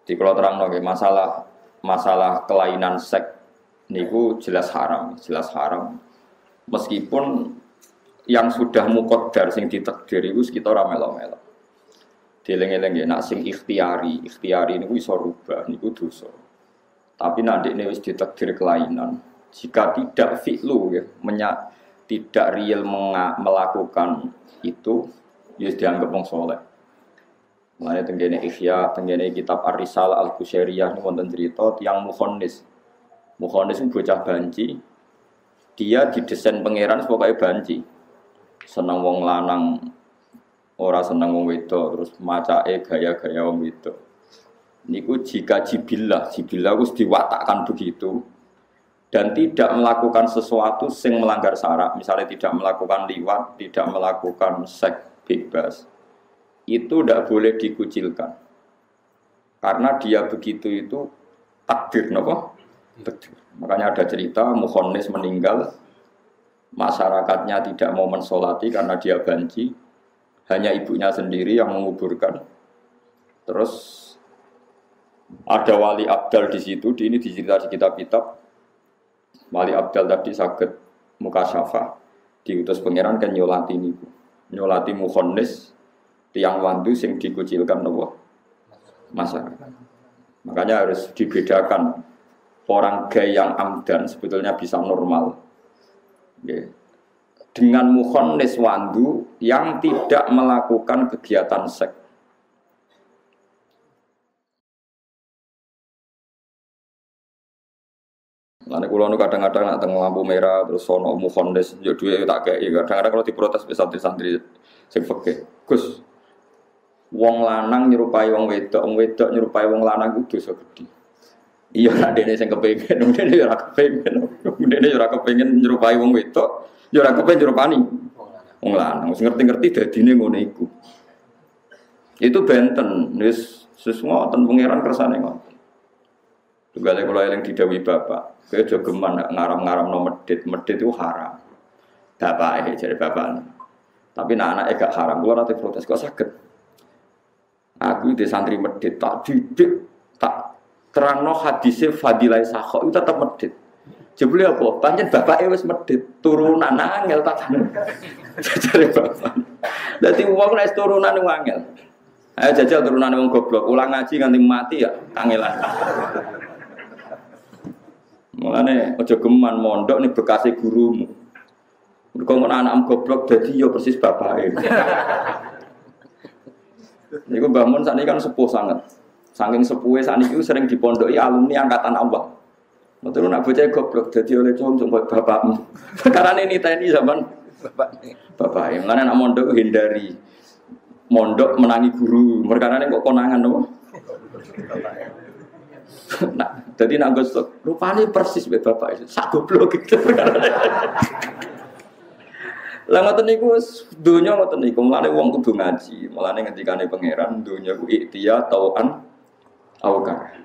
Di kalau terang masalah kelainan seks niku jelas haram, jelas haram. Meskipun yang sudah muqaddar sing ditakdir iku kita ora melo-melo. Dieling-eling ya nak sing ikhtiari niku iso rubah niku dosa. Tapi nanti ini wis ditakdir kelainan. Jika tidak fi'lu ya, tidak real melakukan itu, ya dianggap wong saleh. Mulane tenggene Ihya, tenggene kitab Ar-Risalah Al-Qusairiyah niku wonten cerita tiyang mukhannis. Mukhannis bocah banci. Dia didesain pangeran supaya banci. Seneng wong lanang, ora seneng wong wedok, terus macake gaya-gaya wong wedok. Niku jika jibillah wis diwatakkan begitu dan tidak melakukan sesuatu sing melanggar syarat, misalnya tidak melakukan liwat, tidak melakukan seks bebas. Itu tidak boleh dikucilkan karena dia begitu itu takdir, napa? Takdir. Makanya ada cerita mukhannis meninggal, masyarakatnya tidak mau mensolati karena dia banci, hanya ibunya sendiri yang menguburkan. Terus ada wali abdal di situ, ini dicerita di kitab-kitab. Wali abdal tadi sakit mukasyafah, diutus pangeran kan nyolati mukhannis tiang wandu sing dikucilkan nopo masyarakat. Makanya harus dibedakan orang gay yang amdan sebetulnya bisa normal dengan mukhannis wandu yang tidak melakukan kegiatan seks. Lalu kalau nu kadang-kadang nak teng lampu merah terus sono mukhannis yo duwe tak kei kadang-kadang kalau diprotes santri-santri sing fikih. Gus, wong lanang nyerupai wong wedok nyerupai wong lanang itu dosa gede. Iya nek dene sing kepengin, dene yo ora kepengin. Dene yo ora kepengin nyerupai wong wedok, yo ora kepengin nyerupani wong lanang. Wis ngerti-ngerti dadine ngono iku. Itu benten, wis ngoten pangeran kersane ngoten. Tugale kula eling didhawuhi bapak, kowe aja geman ngaram-ngaram no medhit itu haram. Bapake jare bapakne. Tapi nek anake gak haram, kula nate protes kok saged. Aku di santri medhit tak didik, tak terangno hadise fadilah sakho itu tetep medhit. Jebule apa? Pancen bapake wis medhit, turunan angel tak. Jare bapak. Dadi wong nek turunan angel. Ayo jajal turunan wong goblok, ulang ngaji nganti mati ya kangelan. Mulane aja geman mondok ning bekase gurumu. Mergo anak goblok dadi ya persis bapake. Niku Mbah Mun sakniki kan sepuh sangat. Saking sepuhe sakniki sering dipondoki alumni angkatan awal. Metu nak bocah goblok dadi oleh cung bapakmu. Karena niteni zaman bapake. Mulane nak mondok hindari mondok menangi guru. Merkarane kok konangan to. Nah, jadi nak gosok rupane persis mbek bapak itu. Sak goblok gitu. Lah ngoten niku donya ngoten niku, mulane wong kudu ngaji. Mulane ngendikane pangeran donya ku ikhtiya tauan aukar.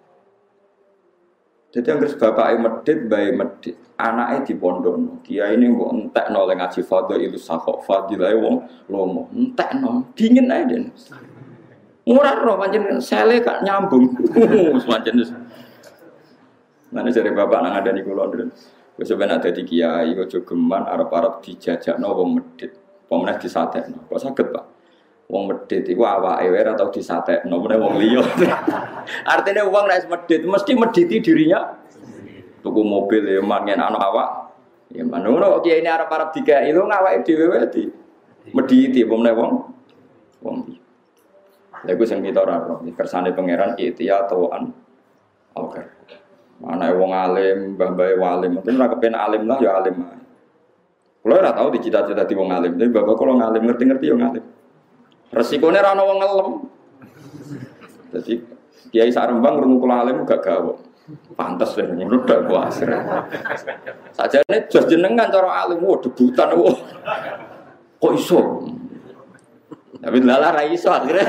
Jadi anggere bapake medhit, bae medhit, anake dipondokno. Dia ini mbok entekno le ngaji fadhilus sakho, fadilahe wong lomo. Entekno, dingin ae den. Murah roh pancen sele gak nyambung. Pancen wis. Mane jare bapak nang ngandani kula ndren. Wis ben ada di kiai aja geman arep-arep dijajakno wong medhit. Apa meneh disatekno. Kok saged, Pak? Wong medhit iku awake wae ora tau disatekno, meneh wong liya. Artine wong nek medhit mesti medhiti dirinya. Tuku mobil ya mangen ana awak. Ya manono kiai ini arep-arep dikai lho ngawake dhewe wae di medhiti apa meneh wong liya. Lha iku sing kita ora ro, kersane pangeran ikhtiya tauan. Oke. Ana wong alim, mbah-mbahe walim, mungkin ora kepen alim lah ya alim ae. Kulo ora tau dicita-cita dadi wong alim, tapi bapak kula ngalim ngerti-ngerti ya ngalim. Resikone ora ana wong ngelem. Dadi kiai sak Rembang krungu kula alim gak gawe. Pantes lho ngono dak kuasir. Sajane jos jenengan cara alim debutan kok iso. Tapi lala ra iso akhire.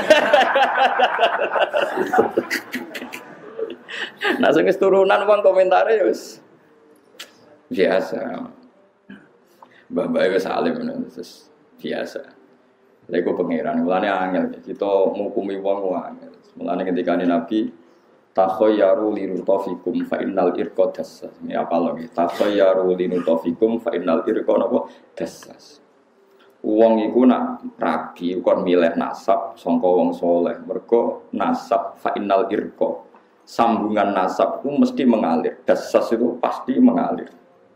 Nah sing turunan wong komentare ya wis biasa. Mbah-mbah wis alim terus biasa. Lha iku pangeran. Mulane angel kita ngukumi wong angel. Mulane ketika Nabi takhayyaru linutafikum fa innal irqa dassas. Ini apa lagi? Takhayyaru linutafikum fa innal irqa napa dassas. Wong iku nak rabi kon milih nasab sangka wong saleh. Mergo nasab fa innal irqa. Sambungan nasab itu mesti mengalir. Dassas itu pasti mengalir.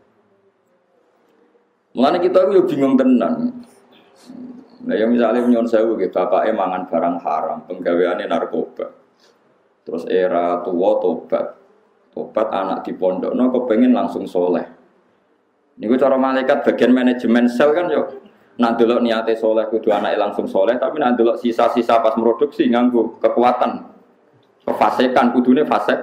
Mulane kita yo bingung tenan. Nah, yang misalnya nyon sewu gitu, bapaknya mangan barang haram, penggaweannya narkoba. Terus era tua tobat anak di pondok, no kepengen langsung soleh. Ini gue cara malaikat bagian manajemen sel kan yo. Nah dulu niatnya soleh, kudu anaknya langsung soleh, tapi nah dulu sisa-sisa pas produksi nganggu kekuatan, kefasikan, kudunya fasek.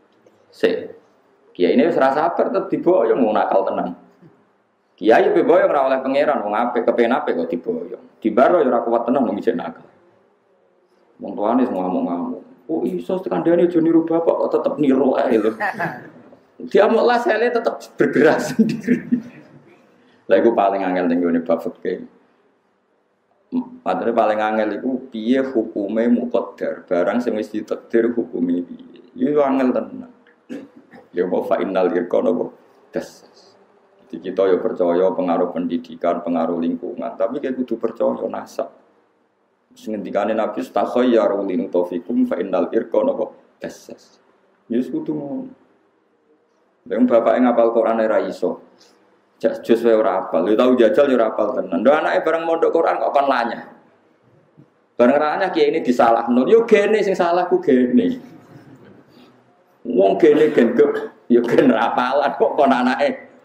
Kiai ini serasa sabar, tetap diboyong mau nakal tenang. Kiai diboyong ora oleh pangeran, wong apik kepen apik kok diboyong. Dibaro ya ora kuat tenan wong ijek nakal. Wong tuane ngamuk-ngamuk. Oh iso kandhane aja niru bapak kok tetep niru ae lho. Dia malah sele tetep bergerak sendiri. Lah iku paling angel ning ngene bab fikih. Padahal paling angel iku piye hukume muqaddar, barang sing wis ditakdir hukume piye. Iku angel tenan. Ya mau fa innal irqana das. Jadi kita ya percaya pengaruh pendidikan, pengaruh lingkungan, tapi kayak kudu percaya nasab. Ngendikane Nabi takhayyaru linutafikum fa innal irqa napa dassas. Yes kudu ngono. Wong bapake ngapal Quran ora iso. Jak jus wae ora apal. Lu tau jajal ya ora apal tenan. Ndak anake bareng mondok Quran kok kon lanyah. Bareng ranya kiai ini disalahno. Yo gene sing salah ku gene. Wong gene genduk yo gen rapalan kok kon anake.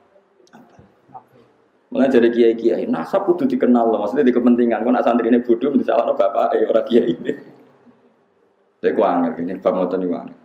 Mulai dari kiai-kiai, nasab kudu dikenal loh, maksudnya di kepentingan. Kalau nak santri ini bodoh, bisa salah no bapak, orang kiai ini. Saya kuangger, ini bang ngoten ini kuangger.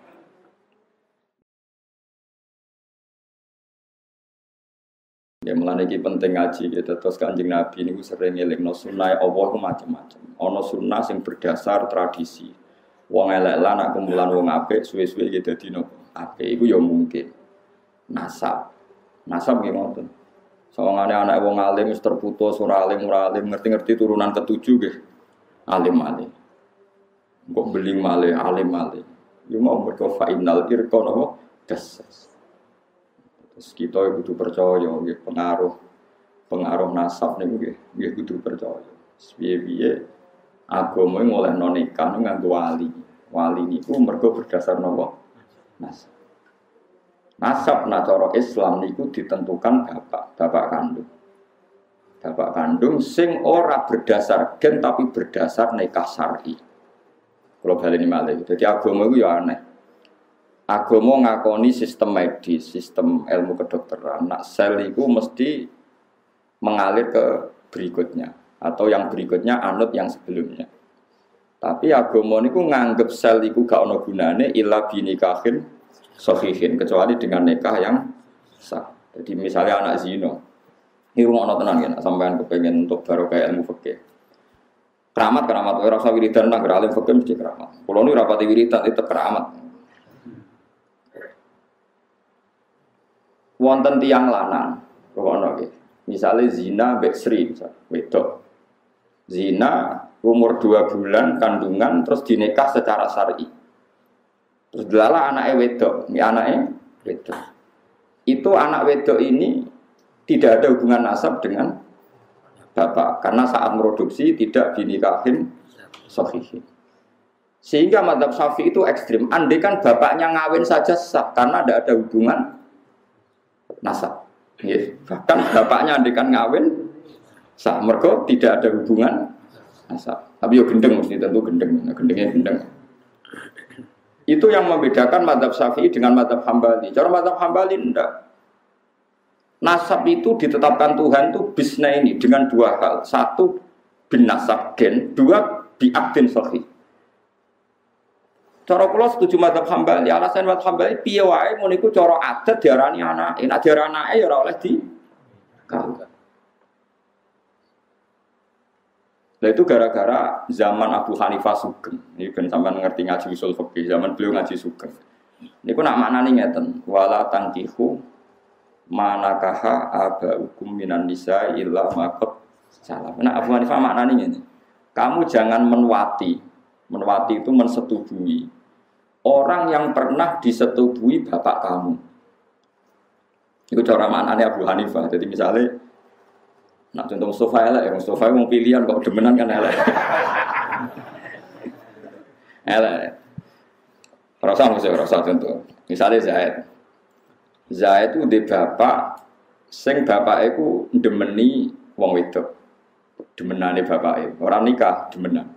Ya mulai ini penting ngaji, gitu. Terus kanjeng Nabi ini sering ngeling, no sunnah Allah itu macam-macam. Ono sunnah yang berdasar tradisi. Wong elek lah, nak kumpulan wong apik, suwe-suwe gitu dino apik, itu ya mungkin. Nasab gimana? Soalnya anak wong alim wis terputus ora alim ngerti-ngerti turunan ketujuh nggih. Alim. Kok beling malih alim. Yo mau mergo fa innal irqa napa dassas. Terus kita kudu percaya nggih pengaruh nasab niku nggih kudu percaya. Piye-piye agama ngolehno nikah nganggo wali. Wali niku mergo berdasar napa nasab. Nasab cara Islam niku ditentukan bapak kandung. Bapak kandung sing ora berdasar gen tapi berdasar nikah syar'i. Kalau bali ini malih. Jadi agama iku ya aneh. Agama ngakoni sistem medis, sistem ilmu kedokteran. Nak sel iku mesti mengalir ke berikutnya atau yang berikutnya anut yang sebelumnya. Tapi agama niku nganggep sel iku gak ana gunane illa binikahin sahihin kecuali dengan nikah yang sah. Jadi misalnya anak zina, ini rumah tenan ya, sampean kepengen untuk barokah ilmu fikih. Keramat, ora usah wiridan nang alim fikih mesti keramat. Kulo nu rapati wiridan itu keramat. Wonten tiyang lanang, rokono nggih. Misale zina mbek Sri, wedok. Zina umur 2 bulan kandungan terus dinikah secara syar'i. Terus delala anaknya wedok, Itu anak wedok ini tidak ada hubungan nasab dengan bapak karena saat produksi tidak dinikahin sahihin. Sehingga mazhab Syafi'i itu ekstrim. Andai kan bapaknya ngawin saja sah karena tidak ada hubungan nasab. Bahkan bapaknya andai kan ngawin sah, mergo tidak ada hubungan nasab. Tapi yo gendeng mesti tentu gendengnya gendeng. Itu yang membedakan mazhab Syafi'i dengan mazhab Hambali. Cara mazhab Hambali enggak. Nasab itu ditetapkan Tuhan itu bisna ini dengan 2 hal. 1 bin nasab gen, 2 bi akdin sahih. Cara kula setuju mazhab Hambali, alasan mazhab Hambali piye wae mun iku cara adat diarani anake. Nek diarani anake ya ora oleh di kawin. Nah itu gara-gara zaman Abu Hanifah Sugeng. Ini kan sampai ngerti ngaji usul fikih, zaman beliau ngaji Sugeng. Ini ku nak maknane ngeten, wala tankihu manakaha abaukum minan nisa illa maqad salam. Nah Abu Hanifah maknane ngene. kamu jangan menwati. Menwati itu mensetubui orang yang pernah disetubui bapak kamu. Itu cara maknanya Abu Hanifah. Jadi misalnya, nah contoh Mustafa elek, Mustafa mau pilihan kok demenan kan elek. Elek. Rasa contoh. Misalnya Zaid itu di bapak, sing bapak itu demeni wong wedok. Demenane bapak orang nikah demenan.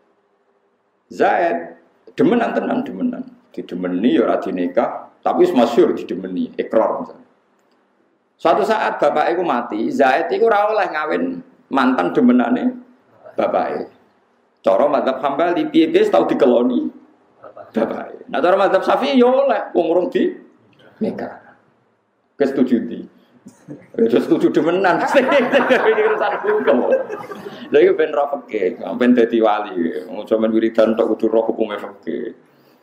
Zaid demenan tenan demenan. Didemeni ya ora dinikah, tapi masyhur didemeni, ikrar misalnya. Suatu saat bapak itu mati, Zaid itu ora oleh ngawin mantan demenane bapak. Cara mazhab Hambali piye-piye tau dikeloni bapak. Nah cara mazhab Syafi'i ya oleh wong urung di nikah. Kesetuju di. Wis setuju demenan. Iki urusan hukum. Lha iki ben ro fikih, ben dadi wali. Wong sampean wiridan tok kudu ro hukume fikih.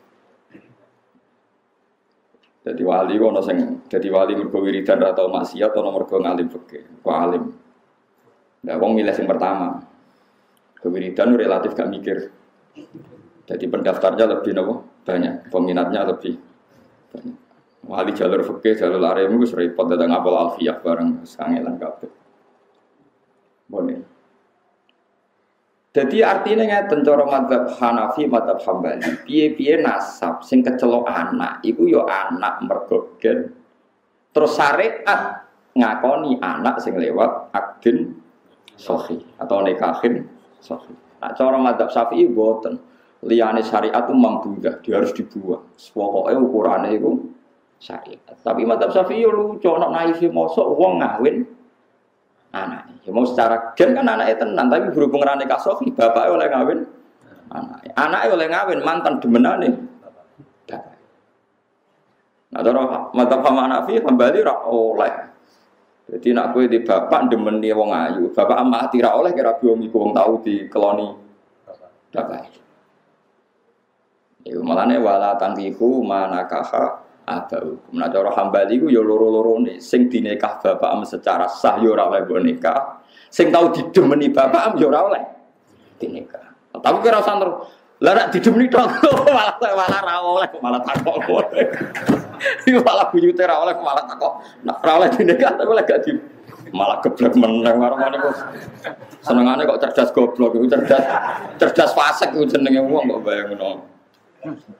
Dadi wali ono sing dadi wali mergo wiridan atau maksiat ono mergo ngalim fikih. Kok alim. Lah wong milih sing pertama. Kewiridan relatif gak mikir. Jadi pendaftarnya lebih banyak, peminatnya lebih banyak. Wali jalur fikih, jalur arem itu repot datang apal alfiyah bareng sangelan kabeh. Boleh. Jadi artinya ngeten cara mazhab Hanafi, mazhab Hambali, piye-piye nasab sing kecelok anak iku ya anak mergo gen. Terus syariat ngakoni anak sing lewat akdin sahih atau nikahin sahih. Nah cara mazhab Syafi'i boten. Liyane syariat itu mambudah, dia harus dibuang. Pokoknya ukurannya itu syariat. Tapi mazhab Syafi'i lucu, nak naif mosok wong ngawin anaknya. Ya mau secara gen kan anaknya tenan, tapi berhubung rane kasofi, bapaknya oleh ngawin anaknya. Anaknya oleh ngawin mantan demenane bapak. Nah cara mazhab Hanafi kembali ra oleh. Jadi nak kowe di bapak demeni wong ayu, bapak amati ra oleh kira biom iku wong tau dikeloni bapak. Iku malane wala tankihu manakaha abau. Nah cara Hambali ku ya loro-lorone sing dinikah bapak secara sah ya ora oleh mbok nikah. Sing tau didemeni bapak ya ora oleh dinikah. Tapi kira usah terus lah nek didemeni tok malah ra oleh malah takok. Iku malah buyute ra oleh malah takok. Nek ra oleh dinikah tapi oleh gak di malah geblek meneng marane kok. Senengane kok cerdas goblok iku cerdas fasik iku jenenge wong kok bayangno.